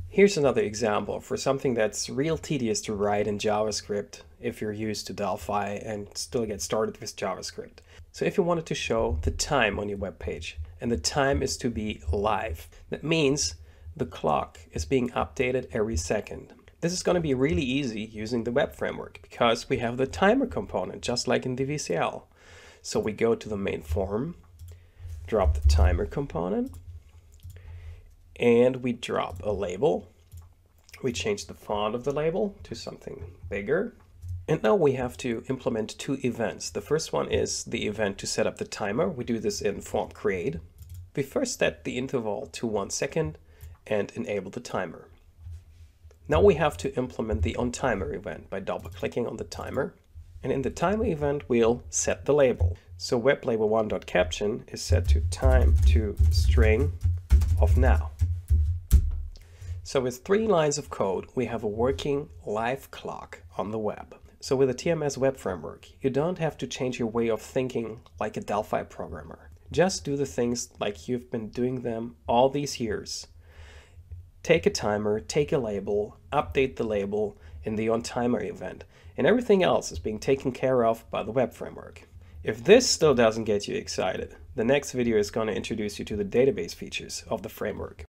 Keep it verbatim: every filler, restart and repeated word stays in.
Here's another example for something that's real tedious to write in JavaScript if you're used to Delphi and still get started with JavaScript. So if you wanted to show the time on your web page, and the time is to be live, that means the clock is being updated every second. This is going to be really easy using the web framework because we have the timer component just like in the V C L. So we go to the main form, drop the timer component, and we drop a label. We change the font of the label to something bigger. And now we have to implement two events. The first one is the event to set up the timer. We do this in form create. We first set the interval to one second and enable the timer. Now we have to implement the onTimer event by double clicking on the timer. And in the timer event, we'll set the label. So web label one.caption is set to time to string of now. So with three lines of code, we have a working live clock on the web. So with the T M S web framework, you don't have to change your way of thinking like a Delphi programmer. Just do the things like you've been doing them all these years. Take a timer, take a label, update the label in the onTimer event, and everything else is being taken care of by the web framework. If this still doesn't get you excited, the next video is going to introduce you to the database features of the framework.